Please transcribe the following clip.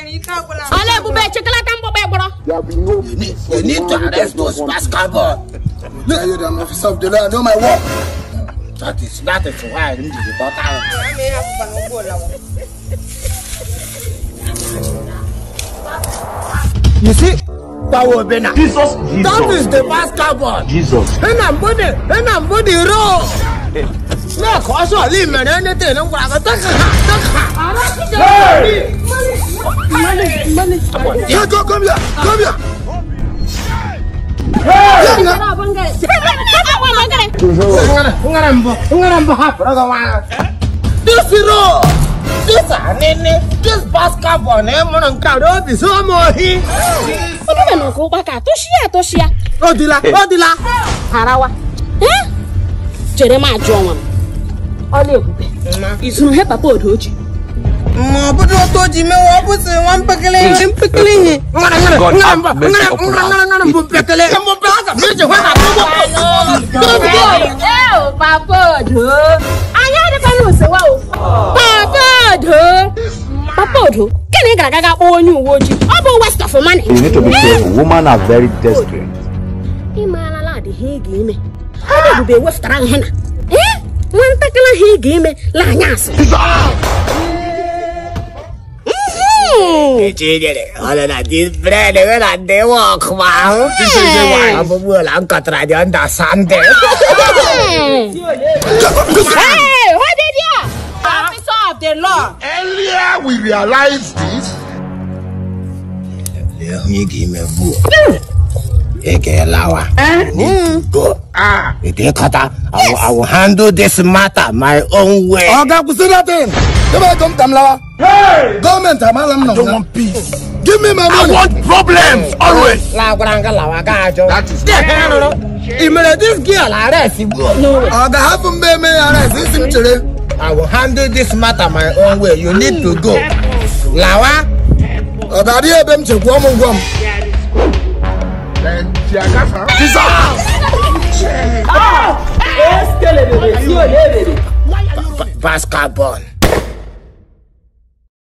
You need to arrest those basketball. I am an officer of the law. I know my work. That is why I need to report out. You see, power Bena. Jesus. That is the basketball. Jesus. And I'm body roll. No, cause I leave man anything. I'm going to Come here. This basketball name on crowd is so more here. Odila. Harawa. Jeremiah John. Ole is no help Papa Odoji. Ma but what told you me what was one pickling. Papa Odo. Anya de panu se wa o. Papa Odo. Can you gaga onyu woji? Obo waste of money. You need to be careful. Women are very desperate. Imana la de hege me. Obo be waste ran hena. One takala hege me la nyase. All that this bread when they walk, wow. This is the one of a world I'm got right under Sunday. Hey, what did you? Officer of the law. Earlier we realized this. Let me give me a book. Go. I will handle this matter my own way. Oh, God, we say that thing. Hey! Government, I don't want peace. Give me my money. I want problems always. That is this girl arrest. No. I will handle this matter my own way. You need to go. Lawa. Basketball.